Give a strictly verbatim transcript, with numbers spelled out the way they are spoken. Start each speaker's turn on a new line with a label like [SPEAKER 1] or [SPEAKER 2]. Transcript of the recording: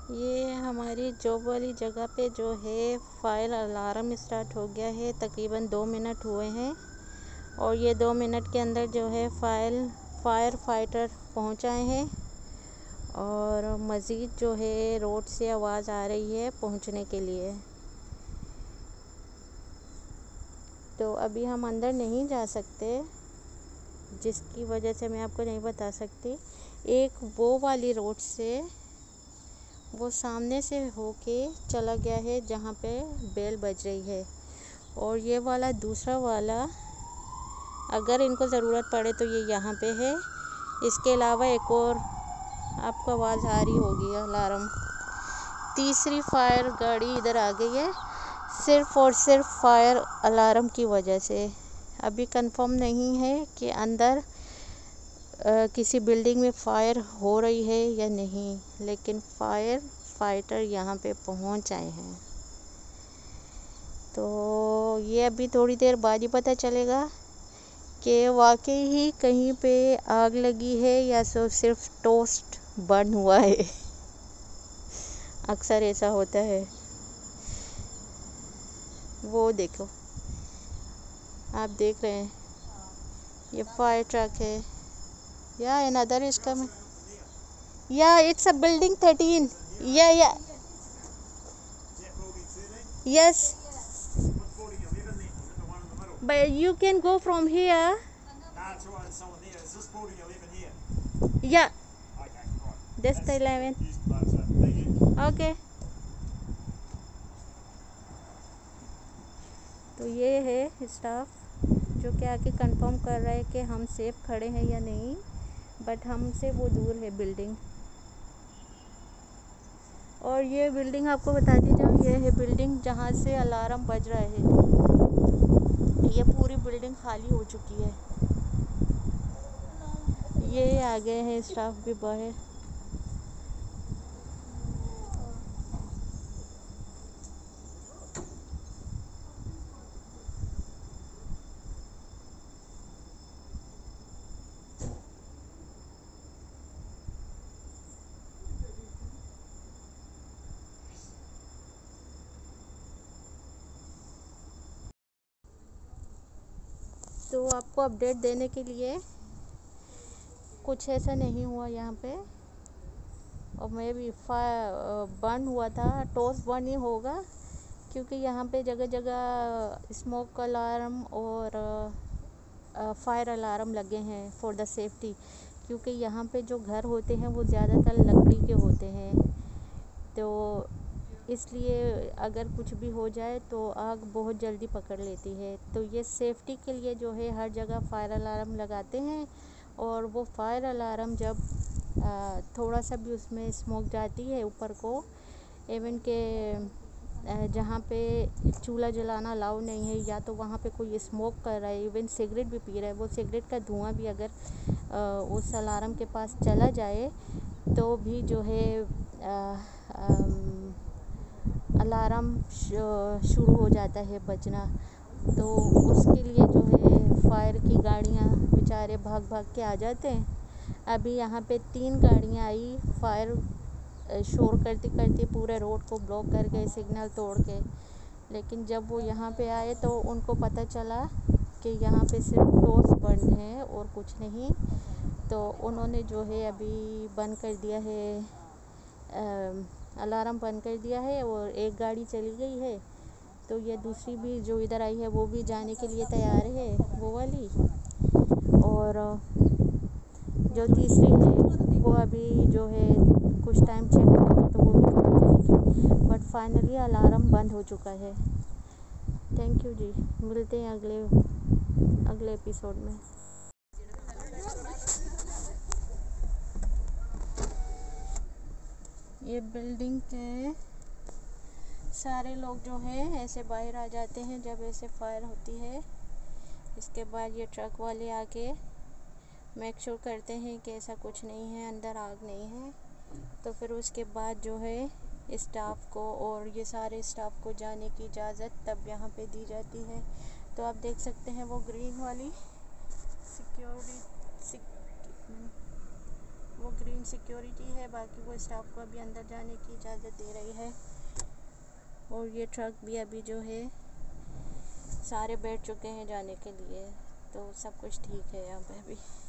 [SPEAKER 1] ये हमारी जॉब वाली जगह पे जो है फायर अलार्म स्टार्ट हो गया है। तकरीबन दो मिनट हुए हैं और ये दो मिनट के अंदर जो है फायर फायर फाइटर पहुँच आए हैं और मज़ीद जो है रोड से आवाज़ आ रही है पहुँचने के लिए। तो अभी हम अंदर नहीं जा सकते, जिसकी वजह से मैं आपको नहीं बता सकती। एक वो वाली रोड से वो सामने से होके चला गया है जहाँ पे बेल बज रही है, और ये वाला दूसरा वाला अगर इनको ज़रूरत पड़े तो ये यहाँ पे है। इसके अलावा एक और आपको आवाज़ आ रही होगी अलार्म। तीसरी फायर गाड़ी इधर आ गई है सिर्फ़ और सिर्फ फायर अलार्म की वजह से। अभी कंफर्म नहीं है कि अंदर आ, किसी बिल्डिंग में फायर हो रही है या नहीं, लेकिन फायर फाइटर यहाँ पे पहुँच आए हैं। तो ये अभी थोड़ी देर बाद ही पता चलेगा कि वाकई ही कहीं पे आग लगी है या सो सिर्फ टोस्ट बर्न हुआ है। अक्सर ऐसा होता है। वो देखो, आप देख रहे हैं ये फायर ट्रक है। Yeah another is coming. Yeah it's a building thirteen. Yeah yeah yes, but you can go from here. Yeah, that's the eleven. Okay. तो ये है स्टाफ जो कि आके कंफर्म कर रहा है कि हम सेफ खड़े हैं या नहीं, बट हमसे वो दूर है बिल्डिंग। और ये बिल्डिंग आपको बता दी जाऊँ, ये है बिल्डिंग जहाँ से अलार्म बज रहा है। ये पूरी बिल्डिंग खाली हो चुकी है। ये आ गए हैं स्टाफ भी बाहर। तो आपको अपडेट देने के लिए, कुछ ऐसा नहीं हुआ यहाँ पे, और मे भी फायर बर्न हुआ था, टोस्ट बर्न ही होगा, क्योंकि यहाँ पे जगह जगह स्मोक अलार्म और फायर अलार्म लगे हैं फॉर द सेफ्टी। क्योंकि यहाँ पे जो घर होते हैं वो ज़्यादातर लकड़ी के होते हैं, तो इसलिए अगर कुछ भी हो जाए तो आग बहुत जल्दी पकड़ लेती है। तो ये सेफ्टी के लिए जो है हर जगह फायर अलार्म लगाते हैं, और वो फायर अलार्म जब आ, थोड़ा सा भी उसमें स्मोक जाती है ऊपर को, इवन के जहाँ पे चूल्हा जलाना अलाउ नहीं है, या तो वहाँ पे कोई स्मोक कर रहा है, इवन सिगरेट भी पी रहा है, वो सिगरेट का धुआं भी अगर आ, उस अलार्म के पास चला जाए तो भी जो है आ, अलार्म शुरू हो जाता है बजना। तो उसके लिए जो है फायर की गाड़ियाँ बेचारे भाग भाग के आ जाते हैं। अभी यहाँ पे तीन गाड़ियाँ आई, फायर शोर करते करते पूरे रोड को ब्लॉक कर गए सिग्नल तोड़ के। लेकिन जब वो यहाँ पे आए तो उनको पता चला कि यहाँ पे सिर्फ टोस्ट बर्न है और कुछ नहीं। तो उन्होंने जो है अभी बंद कर दिया है, अलार्म बंद कर दिया है, और एक गाड़ी चली गई है। तो ये दूसरी भी जो इधर आई है वो भी जाने के लिए तैयार है, वो वाली। और जो तीसरी है वो अभी जो है कुछ टाइम चेक करेंगे तो वो भी खड़ी जाएगी। बट फाइनली अलार्म बंद हो चुका है। थैंक यू जी, मिलते हैं अगले अगले एपिसोड में। ये बिल्डिंग के सारे लोग जो हैं ऐसे बाहर आ जाते हैं जब ऐसे फायर होती है। इसके बाद ये ट्रक वाले आके मेक श्योर करते हैं कि ऐसा कुछ नहीं है, अंदर आग नहीं है। तो फिर उसके बाद जो है स्टाफ को और ये सारे स्टाफ को जाने की इजाज़त तब यहाँ पे दी जाती है। तो आप देख सकते हैं वो ग्रीन वाली सिक्योरिटी सिक, वो ग्रीन थोड़ी इनसिक्योरिटी है, बाकी वो स्टाफ को अभी अंदर जाने की इजाज़त दे रही है। और ये ट्रक भी अभी जो है सारे बैठ चुके हैं जाने के लिए, तो सब कुछ ठीक है यहाँ पे अभी।